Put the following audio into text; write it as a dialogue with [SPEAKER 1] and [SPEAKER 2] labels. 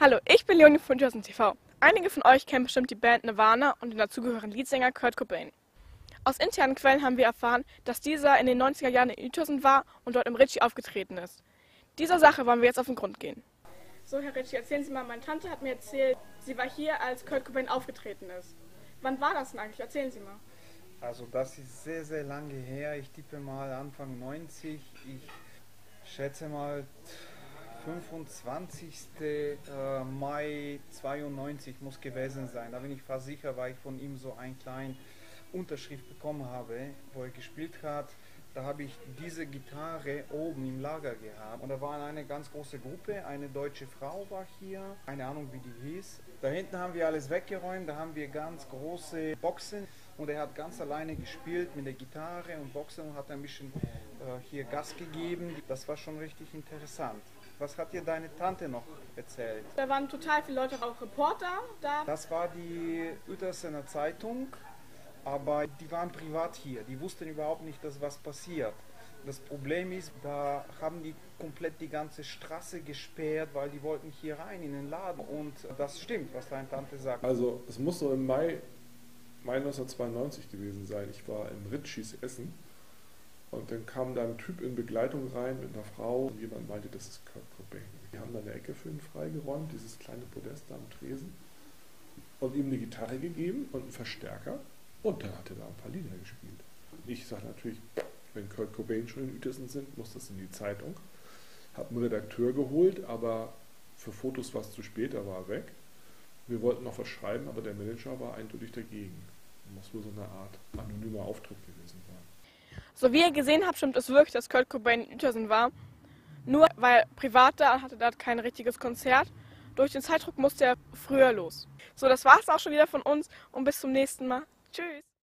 [SPEAKER 1] Hallo, ich bin Leonie von Utosen TV. Einige von euch kennen bestimmt die Band Nirvana und den dazugehörigen Leadsänger Kurt Cobain. Aus internen Quellen haben wir erfahren, dass dieser in den 90er Jahren in Utosen war und dort im Ritchie aufgetreten ist. Dieser Sache wollen wir jetzt auf den Grund gehen. So, Herr Ritchie, erzählen Sie mal, meine Tante hat mir erzählt, sie war hier, als Kurt Cobain aufgetreten ist. Wann war das denn eigentlich? Erzählen Sie mal.
[SPEAKER 2] Also das ist sehr, sehr lange her. Ich tippe mal Anfang 90. Ich schätze mal 25. Mai 92 muss gewesen sein. Da bin ich fast sicher, weil ich von ihm so eine kleine Unterschrift bekommen habe, wo er gespielt hat. Da habe ich diese Gitarre oben im Lager gehabt. Und da war eine ganz große Gruppe. Eine deutsche Frau war hier. Keine Ahnung, wie die hieß. Da hinten haben wir alles weggeräumt. Da haben wir ganz große Boxen. Und er hat ganz alleine gespielt mit der Gitarre und Boxen und hat ein bisschen hier Gas gegeben. Das war schon richtig interessant. Was hat dir deine Tante noch erzählt?
[SPEAKER 1] Da waren total viele Leute, auch Reporter da.
[SPEAKER 2] Das war die Uetersener Zeitung, aber die waren privat hier. Die wussten überhaupt nicht, dass was passiert. Das Problem ist, da haben die komplett die ganze Straße gesperrt, weil die wollten hier rein in den Laden. Und das stimmt, was deine Tante sagt.
[SPEAKER 3] Also es muss so im Mai 1992 gewesen sein. Ich war in Ritchies Essen und dann kam da ein Typ in Begleitung rein mit einer Frau und jemand meinte, das ist Kurt Cobain. Die haben da eine Ecke für ihn freigeräumt, dieses kleine Podest da am Tresen, und ihm eine Gitarre gegeben und einen Verstärker und dann hat er da ein paar Lieder gespielt. Ich sage natürlich, wenn Kurt Cobain schon in Uetersen sind, muss das in die Zeitung. Habe einen Redakteur geholt, aber für Fotos war es zu spät, er war weg. Wir wollten noch was schreiben, aber der Manager war eindeutig dagegen. Muss wohl so eine Art anonymer Auftritt gewesen sein.
[SPEAKER 1] So wie ihr gesehen habt, stimmt es wirklich, dass Kurt Cobain in Uetersen war. Nur weil privat da hatte er kein richtiges Konzert. Durch den Zeitdruck musste er früher los. So, das war's auch schon wieder von uns und bis zum nächsten Mal. Tschüss!